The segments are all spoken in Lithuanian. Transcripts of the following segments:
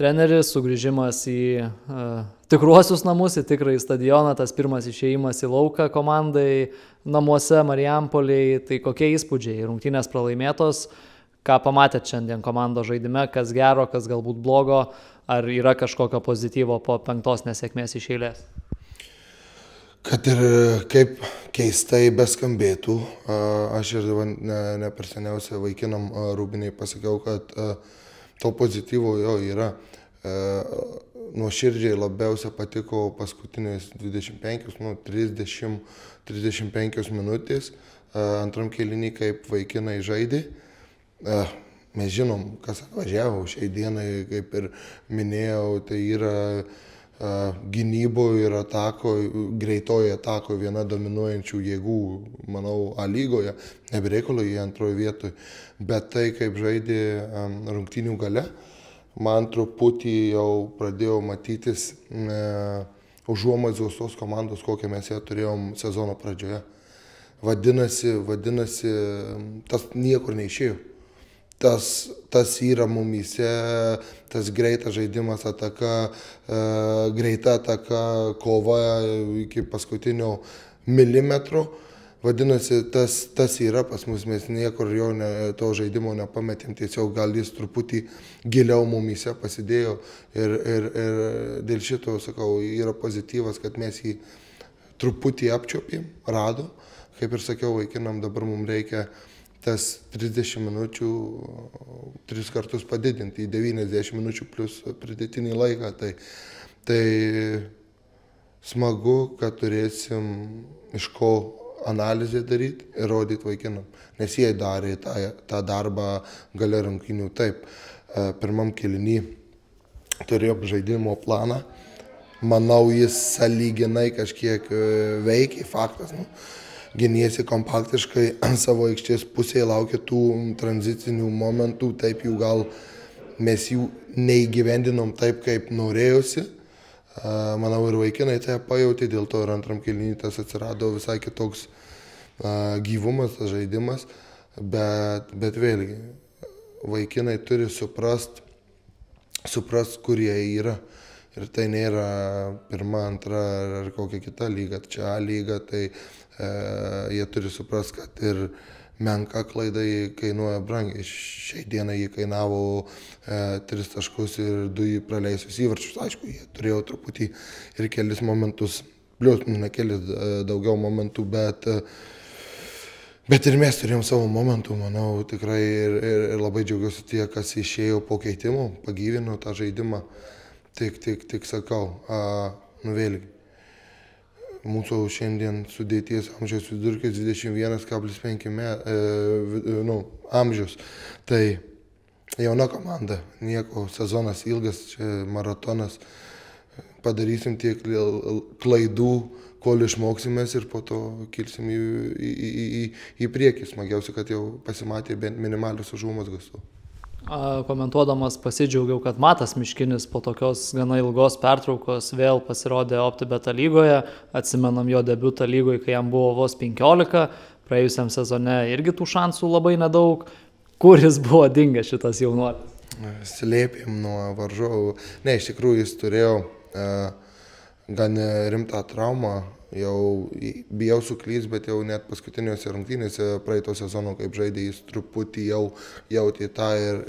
treneris, sugrįžimas į tikruosius namus, į tikrąjį stadioną, tas pirmas išėjimas į lauką komandai namuose Marijampoliai, tai kokie įspūdžiai, rungtynės pralaimėtos, ką pamatėt šiandien komandos žaidime, kas gero, kas galbūt blogo, ar yra kažkokio pozityvo po 5 nesėkmės iš eilės? Kad ir kaip keistai beskambėtų, aš ir ne per seniausiai vaikinam Rūbiniai pasakiau, kad to pozityvo jo yra. Nuoširdžiai labiausia patiko paskutinės 30-35 minutės antram kėlinį, kaip vaikinai žaidė. Mes žinom, kas atvažiavo šiai dienai, kaip ir minėjau, tai yra gynyboje ir greitoje atakoje viena dominuojančių jėgų, manau, A lygoje, nebereikalo jie antroje vietoje. Bet tai, kaip žaidė rungtynių gale, man truputį jau pradėjo matytis užuomazgos tos komandos, kokią mes ją turėjom sezono pradžioje. Vadinasi, tas niekur neišėjo. Tas yra mumyse, tas greitas žaidimas, ataka, greita ataka, kova iki paskutinio milimetro. Vadinasi, tas yra pas mus, mes niekur jo to žaidimo nepametėm, tiesiog gal jis truputį giliau mumyse pasidėjo ir dėl šito, sakau, yra pozityvas, kad mes jį truputį apčiopėm, radom. Kaip ir sakiau, vaikinam dabar mums reikia tas 30 minučių 3 kartus padidinti į 90 minučių plus pridėtinį laiką. Tai smagu, kad turėsim iš ko analizę daryti ir rodyti vaikinam. Nes jie darė tą darbą gale rungtynių. Taip, pirmam kėliny turėjom žaidimo planą. Manau, jis sąlyginai kažkiek veikia, faktas. Gynėsi kompaktiškai savo aikštės pusėje, laukia tų tranzicinių momentų, taip jų gal mes jų neįgyvendinom taip, kaip norėjosi. Manau, ir vaikinai tai pajautė, dėl to ir antram kėliny tas atsirado visai kitoks gyvumas, tas žaidimas, bet vėlgi, vaikinai turi suprast, kur jie yra. Ir tai nėra pirma, antra ar kokia kita lyga, čia A lyga, tai jie turi suprast, kad ir menka klaida kainuoja brangiai. Šiai dienai jie kainavo 3 taškus ir 2 praleisius įvarčius. Aišku, jie turėjo truputį ir kelis momentus, plius ne kelis daugiau momentų, bet ir mes turėjom savo momentų, manau, tikrai ir labai džiaugiuosi tie, kas išėjo po keitimo, pagyvino tą žaidimą. Tik sakau, vėlgi, mūsų šiandien sudėties amžiaus vidurkis 21,5 amžius. Tai jauna komanda, nieko, sezonas ilgas, čia maratonas, padarysim tiek klaidų, kol išmoksimės ir po to kilsim į priekį. Smagiausia, kad jau pasimatė bent minimalius užuomazgos. Komentuodamas pasidžiaugiau, kad Matas Miškinis po tokios gana ilgos pertraukos vėl pasirodė OptiBeta lygoje. Atsimenam jo debiutą lygoje, kai jam buvo vos 15, praėjusiam sezone irgi tų šansų labai nedaug. Kur jis buvo dingęs šitas jaunuolis? Slėpėm nuo varžovų. Ne, iš tikrųjų jis turėjo gan rimtą traumą. Jau bijau suklys, bet jau net paskutiniuose rungtynėse praeito sezono, kaip žaidė, jis truputį jau jautė tą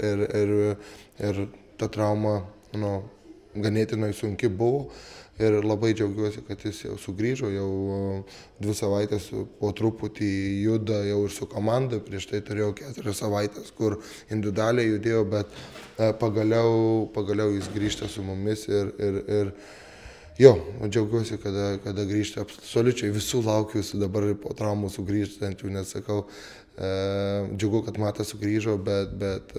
ir ta trauma ganėtinai sunki buvo. Ir labai džiaugiuosi, kad jis jau sugrįžo, jau 2 savaitės po truputį juda jau ir su komanda. Prieš tai turėjau 4 savaitės, kur individualiai judėjo, bet pagaliau jis grįžta su mumis ir jo, džiaugiuosi, kada grįžta. Absoliučiai visų laukiu dabar po traumų sugrįžtančių, nes sakau, džiugu, kad Matas sugrįžo, bet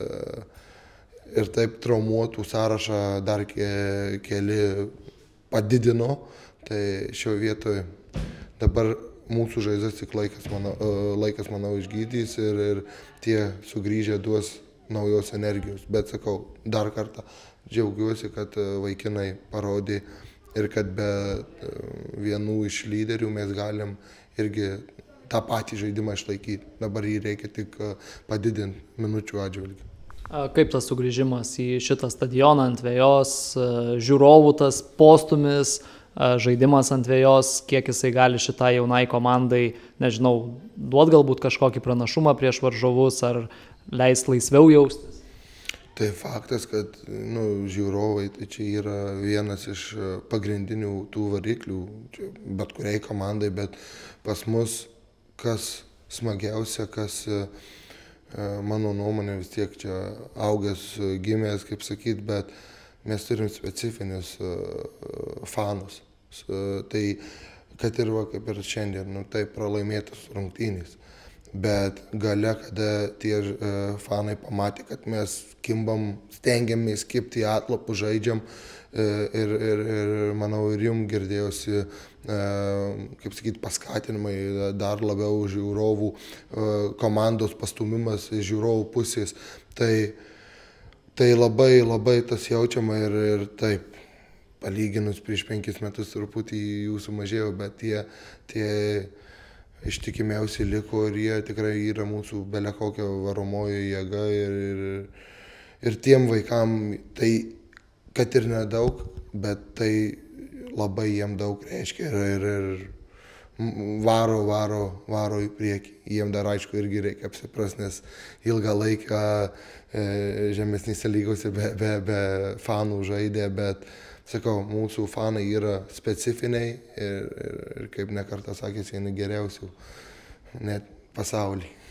ir taip traumuotų sąrašą dar keli padidino. Tai šioje vietoje dabar mūsų žaizdas tik laikas, manau, išgydys ir tie sugrįžę duos naujos energijos. Bet sakau, dar kartą džiaugiuosi, kad vaikinai parodė ir kad be vienų iš lyderių mes galim irgi tą patį žaidimą išlaikyti. Dabar jį reikia tik padidinti minučių atžvilgiu. Kaip tas sugrįžimas į šitą stadioną ant vejos, žiūrovų tas postumis, žaidimas ant vejos, kiek jisai gali šitai jaunai komandai, nežinau, duot galbūt kažkokį pranašumą prieš varžovus ar leis laisviau jaustis? Tai faktas, kad žiūrovai tai čia yra vienas iš pagrindinių tų variklių, bet kuriai komandai, bet pas mus kas smagiausia, kas mano nuomonė vis tiek čia augęs, gimęs, kaip sakyt, bet mes turim specifinius fanus. Tai kad ir kaip ir šiandien, tai pralaimėtos rungtynės. Bet gale, kada tie fanai pamatė, kad mes kimbam, stengiamės kibti į atlapų, žaidžiam ir manau ir jums girdėjosi, kaip sakyti, paskatinimai dar labiau žiūrovų, komandos pastumimas iš žiūrovų pusės. Tai labai tas jaučiama ir taip, palyginus prieš 5 metus truputį jų sumažėjo, bet tie ištikimiausi liko ir jie tikrai yra mūsų bele kokia varomoji jėga ir tiem vaikam tai, kad ir nedaug, bet tai labai jiem daug reiškia ir varo į priekį. Jiem dar aišku irgi reikia apsiprast, nes ilgą laiką žemesnėse lygose be fanų žaidė, bet sakau, mūsų fanai yra specifiniai ir kaip nekartą sakėsi, vieni geriausių net pasaulyje.